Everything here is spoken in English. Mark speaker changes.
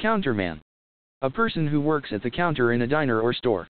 Speaker 1: Counterman. A person who works at the counter in a diner or store.